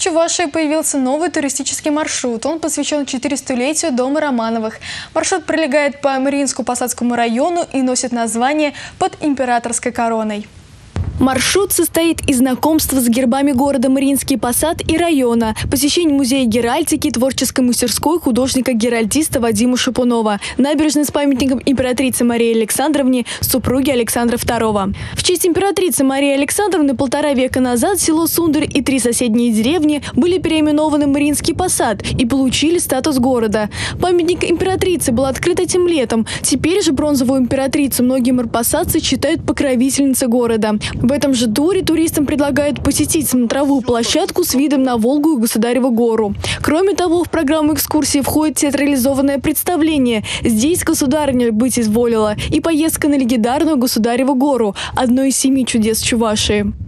Чувашии появился новый туристический маршрут. Он посвящен 400-летию дома Романовых. Маршрут пролегает по Мариинско-Посадскому району и носит название «Под императорской короной». Маршрут состоит из знакомства с гербами города Мариинский Посад и района, посещения музея геральдики и творческой мастерской художника-геральдиста Вадима Шипунова, набережной с памятником императрице Марии Александровне, супруге Александра II. В честь императрицы Марии Александровны 1,5 века назад село Сундырь и 3 соседние деревни были переименованы в Мариинский Посад и получили статус города. Памятник императрицы был открыт этим летом. Теперь же бронзовую императрицу многие марпосадцы считают покровительницей города. В этом же туре туристам предлагают посетить смотровую площадку с видом на Волгу и Государеву гору. Кроме того, в программу экскурсии входит театрализованное представление «Здесь государыня быть изволила» и поездка на легендарную Государеву гору – одно из 7 чудес Чувашии.